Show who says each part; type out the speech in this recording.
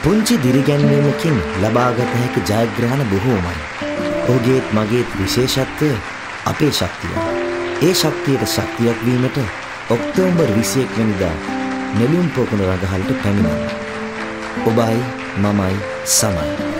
Speaker 1: පුංචි දිරිගැන්වීමකින් ලබාගත හැකි ජයග්‍රහණ බොහෝමයි. ඔහුගේත් මගේත් විශේෂත්වය අපේ ශක්තිය. ඒ ශක්තියට ශක්තියක් වීමට ඔක්තෝබර් 21 වෙනිදා නෙළුම් පොකුණ රඟහලට පැමිණෙන්න. ඔබයි මමයි සමයි.